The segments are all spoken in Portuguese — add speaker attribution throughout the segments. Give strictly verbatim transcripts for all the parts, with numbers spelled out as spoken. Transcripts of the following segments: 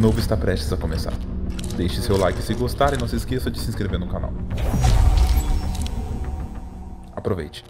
Speaker 1: novo está prestes a começar. Deixe seu like se gostar e não se esqueça de se inscrever no canal. Aproveite.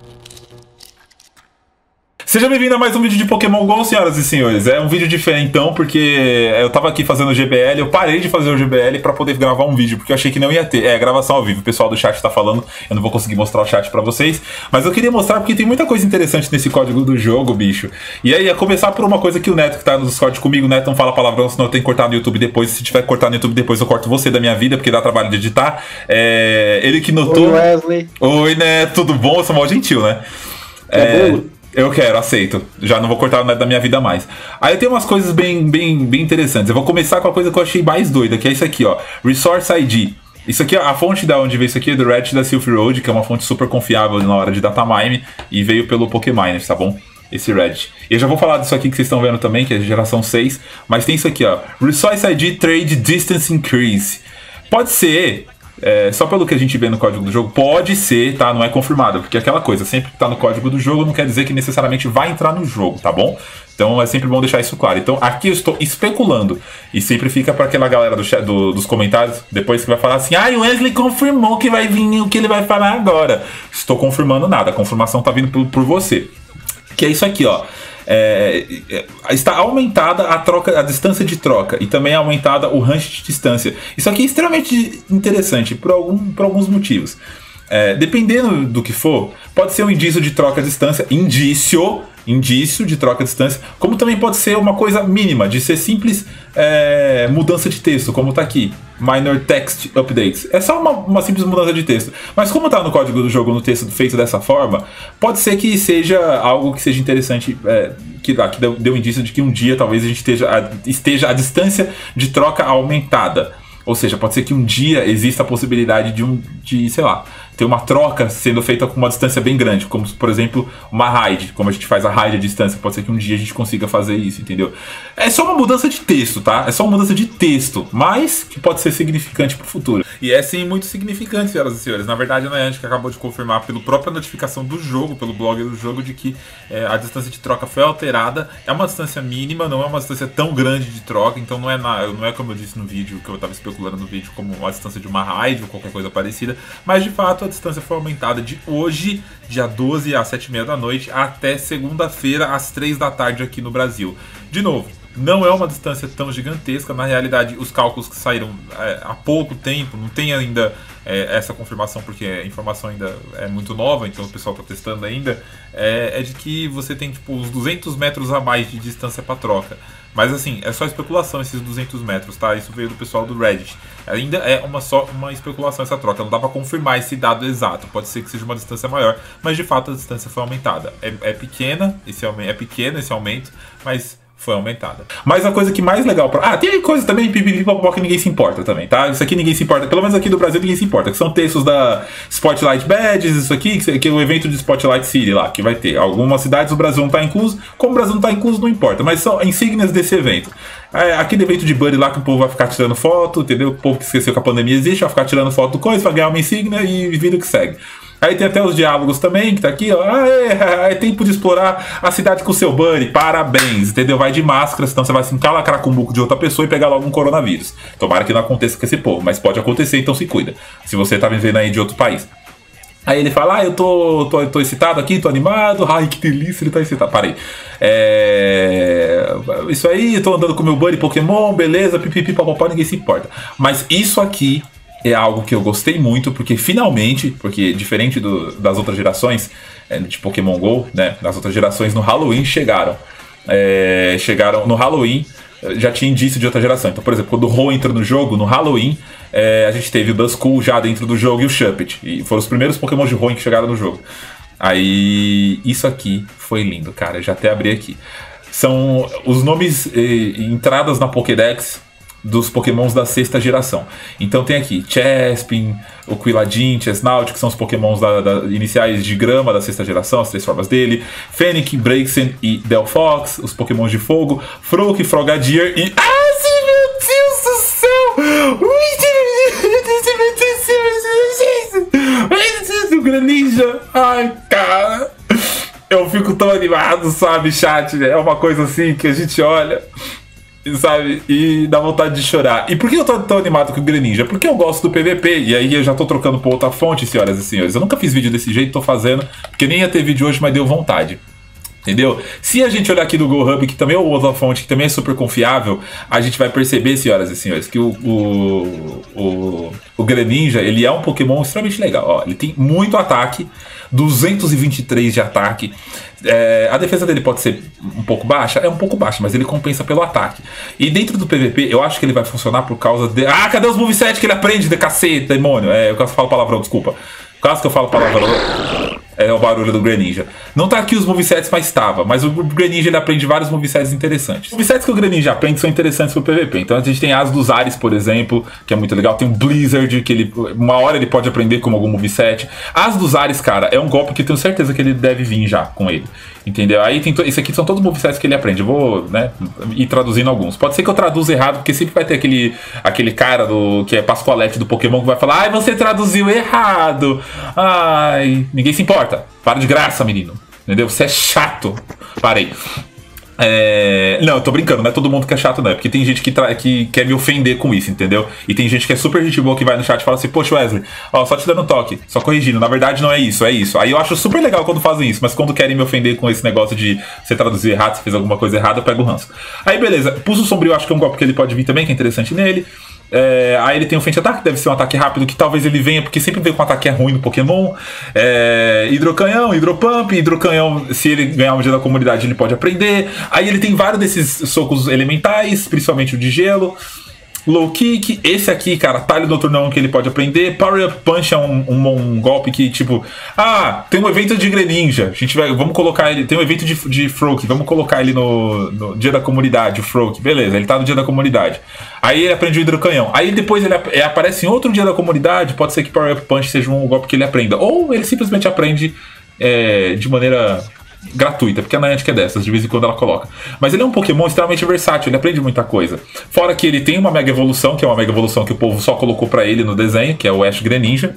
Speaker 2: Seja bem-vindo a mais um vídeo de Pokémon GO, senhoras e senhores. É um vídeo diferentão porque eu tava aqui fazendo o G B L, eu parei de fazer o G B L pra poder gravar um vídeo, porque eu achei que não ia ter. É, gravação ao vivo, o pessoal do chat tá falando, eu não vou conseguir mostrar o chat pra vocês, mas eu queria mostrar porque tem muita coisa interessante nesse código do jogo, bicho. E aí, ia começar por uma coisa que o Neto, que tá no Discord comigo, o Neto não fala palavrão, senão eu tenho que cortar no YouTube depois. Se tiver que cortar no YouTube depois, eu corto você da minha vida, porque dá trabalho de editar. É... Ele que notou...
Speaker 3: Oi, Wesley.
Speaker 2: Oi, Neto, tudo bom? Eu sou mal gentil, né?
Speaker 3: É... bolo?
Speaker 2: Eu quero, aceito. Já não vou cortar nada da minha vida mais. Aí tem umas coisas bem, bem, bem interessantes. Eu vou começar com a coisa que eu achei mais doida, que é isso aqui, ó. Resource I D. Isso aqui, a fonte da onde veio isso aqui é do Reddit da Silph Road, que é uma fonte super confiável na hora de datamine, e veio pelo Pokéminer, tá bom? Esse Reddit. E eu já vou falar disso aqui que vocês estão vendo também, que é geração seis. Mas tem isso aqui, ó. Resource I D Trade Distance Increase. Pode ser... É, só pelo que a gente vê no código do jogo, pode ser, tá? Não é confirmado, porque aquela coisa, sempre que tá no código do jogo não quer dizer que necessariamente vai entrar no jogo, tá bom? Então é sempre bom deixar isso claro. Então aqui eu estou especulando, e sempre fica para aquela galera do chat, do, dos comentários, depois que vai falar assim: ah, o Wesley confirmou que vai vir o que ele vai falar agora. Estou confirmando nada, a confirmação tá vindo por, por você. Que é isso aqui, ó. É, está aumentada a troca, a distância de troca, e também é aumentada o range de distância. Isso aqui é extremamente interessante por, algum, por alguns motivos. É, dependendo do que for, pode ser um indício de troca à distância, indício, indício de troca à distância, como também pode ser uma coisa mínima, de ser simples é, mudança de texto, como está aqui, minor text updates. É só uma, uma simples mudança de texto. Mas como está no código do jogo, no texto feito dessa forma, pode ser que seja algo que seja interessante, é, que, ah, que deu, deu indício de que um dia talvez a gente esteja a, esteja a distância de troca aumentada. Ou seja, pode ser que um dia exista a possibilidade de, um, de, sei lá, ter uma troca sendo feita com uma distância bem grande, como, por exemplo, uma raid, como a gente faz a raid à distância. Pode ser que um dia a gente consiga fazer isso, entendeu? É só uma mudança de texto, tá? É só uma mudança de texto, mas que pode ser significante pro futuro. E é sim muito significante, senhoras e senhores. Na verdade, a Niantic acabou de confirmar pela própria notificação do jogo, pelo blog do jogo, de que é, a distância de troca foi alterada. É uma distância mínima, não é uma distância tão grande de troca, então não é, na, não é como eu disse no vídeo, que eu estava especulando no vídeo, como a distância de uma raid ou qualquer coisa parecida, mas de fato a distância foi aumentada de hoje, dia doze às sete e meia da noite, até segunda-feira às três da tarde aqui no Brasil. De novo, não é uma distância tão gigantesca. Na realidade, os cálculos que saíram é, há pouco tempo, não tem ainda é, essa confirmação, porque a informação ainda é muito nova, então o pessoal está testando ainda, é, é de que você tem tipo uns duzentos metros a mais de distância para troca. Mas assim, é só especulação esses duzentos metros, tá? Isso veio do pessoal do Reddit. Ainda é uma só uma especulação essa troca, não dá para confirmar esse dado exato. Pode ser que seja uma distância maior, mas de fato a distância foi aumentada. É, é pequena esse aumento, é pequeno esse aumento, mas foi aumentada. Mas a coisa que mais legal pra... Ah, tem coisa também pipipi que ninguém se importa também, tá? Isso aqui ninguém se importa, pelo menos aqui do Brasil ninguém se importa, que são textos da Spotlight Badges, isso aqui, que é o evento de Spotlight City lá, que vai ter. Algumas cidades o Brasil não tá incluso, como o Brasil não tá incluso, não importa, mas são insígnias desse evento. É, aquele evento de Buddy lá que o povo vai ficar tirando foto, entendeu? O povo que esqueceu que a pandemia existe vai ficar tirando foto do coisa, vai ganhar uma insígnia e vida que segue. Aí tem até os diálogos também, que tá aqui, ó. Ah, é, é tempo de explorar a cidade com o seu buddy, parabéns, entendeu? Vai de máscara, senão você vai se encalacrar com o buco de outra pessoa e pegar logo um coronavírus. Tomara que não aconteça com esse povo, mas pode acontecer, então se cuida. Se você tá vivendo aí de outro país. Aí ele fala, ah, eu tô, tô, tô excitado aqui, tô animado, ai que delícia, ele tá excitado. Parei. É... Isso aí, tô andando com meu buddy Pokémon, beleza, pipipi, papapá, ninguém se importa. Mas isso aqui é algo que eu gostei muito, porque finalmente, porque diferente do, das outras gerações é, de Pokémon GO, né, das outras gerações no Halloween chegaram. É, chegaram no Halloween, já tinha indício de outra geração. Então, por exemplo, quando o Ho entra no jogo, no Halloween, é, a gente teve o Duskull já dentro do jogo e o Shuppet. E foram os primeiros Pokémon de Ho que chegaram no jogo. Aí, isso aqui foi lindo, cara. Eu já até abri aqui. São os nomes e entradas na Pokédex dos Pokémons da sexta geração. Então tem aqui Chespin, o Quilladin, Chesnaught, que são os Pokémons da, da, iniciais de grama da sexta geração, as três formas dele, Fennekin, Braixen e Delphox, os Pokémons de fogo, Froak, Frogadier e... Ah, sim, meu Deus do céu! O Greninja! Ai, cara! Eu fico tão animado, sabe, chat? É uma coisa assim que a gente olha... Sabe? E dá vontade de chorar. E por que eu tô tão animado com o Greninja? Porque eu gosto do P V P. E aí eu já tô trocando por outra fonte, senhoras e senhores. Eu nunca fiz vídeo desse jeito, tô fazendo. Porque nem ia ter vídeo hoje, mas deu vontade. Entendeu? Se a gente olhar aqui no GoHub, que também é outra fonte, que também é super confiável, a gente vai perceber, senhoras e senhores, que o, o, o, o Greninja, ele é um Pokémon extremamente legal. Ó, ele tem muito ataque, duzentos e vinte e três de ataque. É, a defesa dele pode ser um pouco baixa, é um pouco baixa, mas ele compensa pelo ataque. E dentro do P V P, eu acho que ele vai funcionar por causa de... Ah, cadê os moveset que ele aprende de cacete, demônio? É, eu quase falo palavrão, desculpa. Caso que eu falo palavrão... É o barulho do Greninja. Não tá aqui os movesets, mas estava. Mas o Greninja, ele aprende vários movesets interessantes. Os movesets que o Greninja aprende são interessantes pro P V P. Então a gente tem As dos Ares, por exemplo, que é muito legal. Tem o Blizzard, que ele uma hora ele pode aprender como algum moveset. As dos Ares, cara, é um golpe que eu tenho certeza que ele deve vir já com ele. Entendeu? Aí tem isso aqui são todos os movesets que ele aprende. Eu vou, né, ir traduzindo alguns. Pode ser que eu traduza errado, porque sempre vai ter aquele, aquele cara do, que é Pascoalete do Pokémon que vai falar: ai, você traduziu errado. Ai, ninguém se importa. Para de graça, menino. Entendeu? Você é chato. Parei. É... Não, eu tô brincando, não é todo mundo que é chato, não. É porque tem gente que, tra... que quer me ofender com isso, entendeu? E tem gente que é super gente boa que vai no chat e fala assim: poxa, Wesley, ó, só te dando um toque, só corrigindo. Na verdade, não é isso, é isso. Aí eu acho super legal quando fazem isso, mas quando querem me ofender com esse negócio de você traduzir errado, você fez alguma coisa errada, eu pego o ranço. Aí beleza, Pulso Sombrio, eu acho que é um golpe que ele pode vir também, que é interessante nele. É, aí ele tem o Fente Ataque, deve ser um ataque rápido, que talvez ele venha, porque sempre vem com um ataque é ruim no Pokémon. É, Hidrocanhão, Hidropump, Hidrocanhão, se ele ganhar um dia da comunidade, ele pode aprender. Aí ele tem vários desses socos elementais, principalmente o de gelo. Low Kick, esse aqui, cara, Talho Noturnão que ele pode aprender. Power Up Punch é um, um, um golpe que, tipo, ah, tem um evento de Greninja, a gente vai, vamos colocar ele, tem um evento de, de Froak, vamos colocar ele no, no dia da comunidade, o Froak, beleza, ele tá no dia da comunidade. Aí ele aprende o Hidrocanhão, aí depois ele, ele aparece em outro dia da comunidade, pode ser que Power Up Punch seja um golpe que ele aprenda, ou ele simplesmente aprende é, de maneira... gratuita, porque a Niantic é dessas, de vez em quando ela coloca. Mas ele é um Pokémon extremamente versátil, ele aprende muita coisa. Fora que ele tem uma Mega Evolução, que é uma Mega Evolução que o povo só colocou pra ele no desenho, que é o Ash Greninja.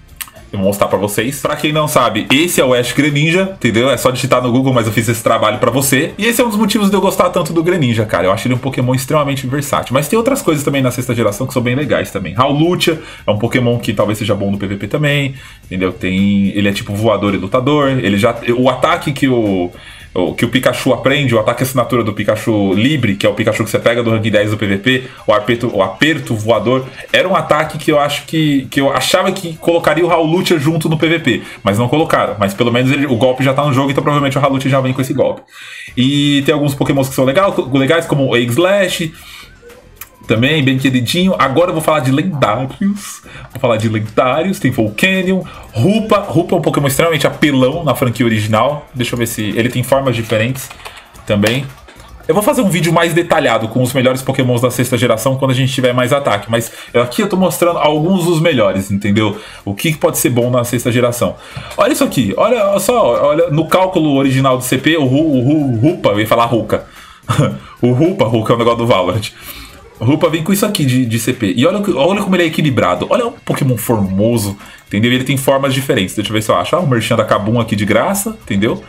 Speaker 2: Eu vou mostrar pra vocês. Pra quem não sabe, esse é o Ash Greninja, entendeu? É só digitar no Google, mas eu fiz esse trabalho pra você. E esse é um dos motivos de eu gostar tanto do Greninja, cara. Eu acho ele um Pokémon extremamente versátil. Mas tem outras coisas também na sexta geração que são bem legais também. Howlucha é um Pokémon que talvez seja bom no P V P também, entendeu? Tem... Ele é tipo voador e lutador. Ele já... O ataque que o... O que o Pikachu aprende, o ataque assinatura do Pikachu Libre, que é o Pikachu que você pega do rank dez do P V P, o aperto, o aperto voador, era um ataque que eu acho que, que eu achava que colocaria o Howlucha junto no P V P, mas não colocaram, mas pelo menos ele, o golpe já tá no jogo, então provavelmente o Howlucha já vem com esse golpe. E tem alguns Pokémons que são legal, legais, como o Egg-Slash, também, bem queridinho. Agora eu vou falar de lendários. Vou falar de lendários. Tem Volcanion, Rupa. Rupa é um Pokémon extremamente apelão na franquia original. Deixa eu ver se... Ele tem formas diferentes também. Eu vou fazer um vídeo mais detalhado com os melhores Pokémons da sexta geração quando a gente tiver mais ataque. Mas aqui eu tô mostrando alguns dos melhores, entendeu? O que pode ser bom na sexta geração. Olha isso aqui. Olha só. Olha, no cálculo original do C P, o, o, o Rupa... Eu ia falar Ruka. O Rupa, Ruka é o negócio do Valorant. O Rupa vem com isso aqui de, de C P. E olha, olha como ele é equilibrado. Olha um Pokémon formoso, entendeu? Ele tem formas diferentes. Deixa eu ver se eu acho. Ah, o Merchan da Kabum aqui de graça, entendeu?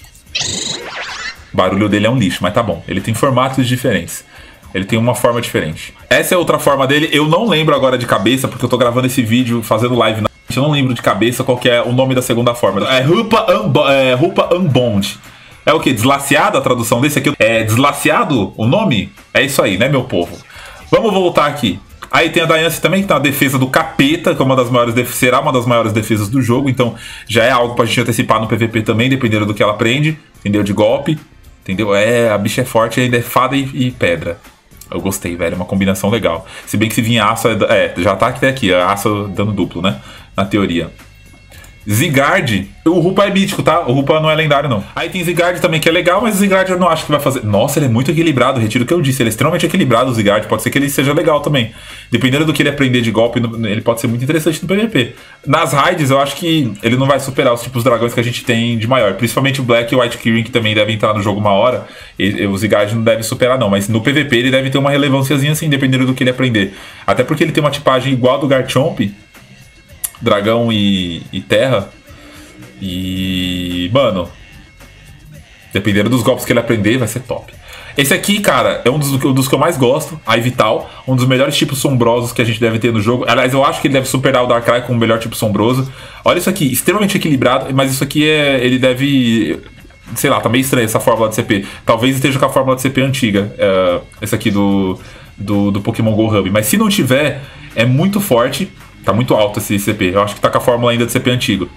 Speaker 2: O barulho dele é um lixo, mas tá bom. Ele tem formatos diferentes. Ele tem uma forma diferente. Essa é outra forma dele. Eu não lembro agora de cabeça, porque eu tô gravando esse vídeo, fazendo live na... Eu não lembro de cabeça qual que é o nome da segunda forma. É Rupa, Unbo é, Rupa Unbound. É o que? Deslaciado a tradução desse aqui? É deslaciado o nome? É isso aí, né, meu povo? Vamos voltar aqui. Aí tem a Diancie também, que tá na defesa do capeta, que é uma das maiores def... será uma das maiores defesas do jogo. Então já é algo pra gente antecipar no P V P também, dependendo do que ela aprende. Entendeu? De golpe. Entendeu? É, a bicha é forte, ainda é fada e, e pedra. Eu gostei, velho. É uma combinação legal. Se bem que se vir aço... É, já tá até aqui. Aço dando duplo, né? Na teoria. Zygarde, o Rupa é mítico, tá? O Rupa não é lendário, não. Aí tem Zygarde também, que é legal, mas o Zygarde eu não acho que vai fazer... Nossa, ele é muito equilibrado, retiro o que eu disse. Ele é extremamente equilibrado, o Zygarde. Pode ser que ele seja legal também. Dependendo do que ele aprender de golpe, ele pode ser muito interessante no P V P. Nas raids, eu acho que ele não vai superar os tipos de dragões que a gente tem de maior. Principalmente o Black e o White Kirin, que também devem entrar no jogo uma hora. E, o Zygarde não deve superar, não. Mas no P V P ele deve ter uma relevânciazinha assim, dependendo do que ele aprender. Até porque ele tem uma tipagem igual a do Garchomp, dragão e, e terra. E... mano, dependendo dos golpes que ele aprender, vai ser top. Esse aqui, cara, é um dos, um dos que eu mais gosto, a Vital, um dos melhores tipos sombrosos que a gente deve ter no jogo. Aliás, eu acho que ele deve superar o Darkrai como o melhor tipo sombroso. Olha isso aqui, extremamente equilibrado, mas isso aqui é. Ele deve. Sei lá, tá meio estranho essa fórmula de C P. Talvez esteja com a fórmula de C P antiga. É, esse aqui do, do, do Pokémon Go Hub. Mas se não tiver, é muito forte. Tá muito alto esse C P. Eu acho que tá com a fórmula ainda de C P antigo.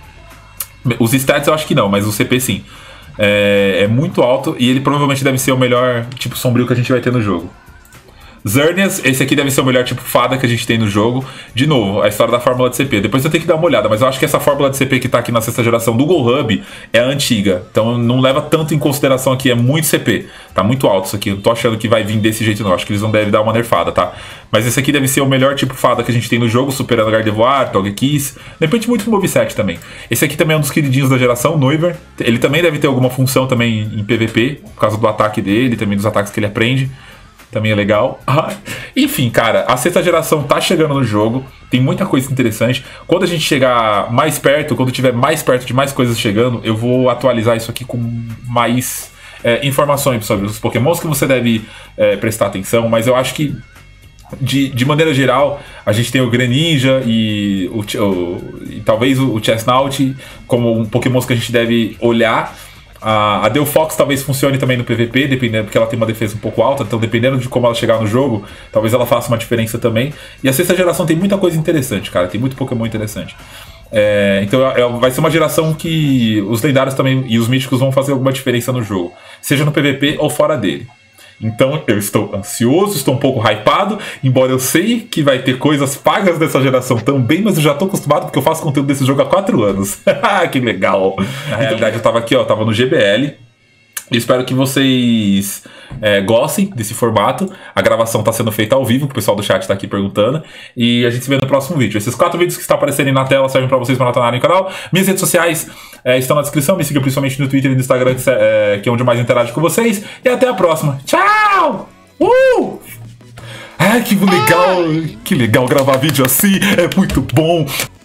Speaker 2: Os stats eu acho que não, mas o C P sim. É, é muito alto e ele provavelmente deve ser o melhor tipo sombrio que a gente vai ter no jogo. Xerneas, esse aqui deve ser o melhor tipo fada que a gente tem no jogo. De novo, a história da fórmula de C P. Depois eu tenho que dar uma olhada, mas eu acho que essa fórmula de C P que tá aqui na sexta geração do Go Hub é a antiga. Então não leva tanto em consideração aqui, é muito C P. Tá muito alto isso aqui, não tô achando que vai vir desse jeito não. Acho que eles não devem dar uma nerfada, tá? Mas esse aqui deve ser o melhor tipo fada que a gente tem no jogo, superando Gardevoir, Togekiss. Depende muito do moveset também. Esse aqui também é um dos queridinhos da geração, Noivern. Ele também deve ter alguma função também em P V P, por causa do ataque dele, também dos ataques que ele aprende. Também é legal. Ah, enfim, cara, a sexta geração tá chegando no jogo. Tem muita coisa interessante. Quando a gente chegar mais perto, quando tiver mais perto de mais coisas chegando, eu vou atualizar isso aqui com mais é, informações sobre os Pokémons que você deve é, prestar atenção. Mas eu acho que, de, de maneira geral, a gente tem o Greninja e, o, o, e talvez o, o Chestnut como um Pokémons que a gente deve olhar. A, a Delphox talvez funcione também no P V P, dependendo, porque ela tem uma defesa um pouco alta, então dependendo de como ela chegar no jogo, talvez ela faça uma diferença também. E a sexta geração tem muita coisa interessante, cara, tem muito Pokémon interessante. É, então é, vai ser uma geração que os lendários também e os místicos vão fazer alguma diferença no jogo, seja no P V P ou fora dele. Então eu estou ansioso, estou um pouco hypado, embora eu sei que vai ter coisas pagas dessa geração também, mas eu já estou acostumado porque eu faço conteúdo desse jogo há quatro anos. Que legal! Na realidade eu estava aqui, ó, tava no G B L. Espero que vocês é, gostem desse formato. A gravação está sendo feita ao vivo, que o pessoal do chat está aqui perguntando. E a gente se vê no próximo vídeo. Esses quatro vídeos que estão aparecendo na tela servem para vocês maratonarem o canal. Minhas redes sociais é, estão na descrição. Me sigam principalmente no Twitter e no Instagram, que é, que é onde eu mais interajo com vocês. E até a próxima. Tchau! Uh! Ah, que legal! Que legal gravar vídeo assim. É muito bom!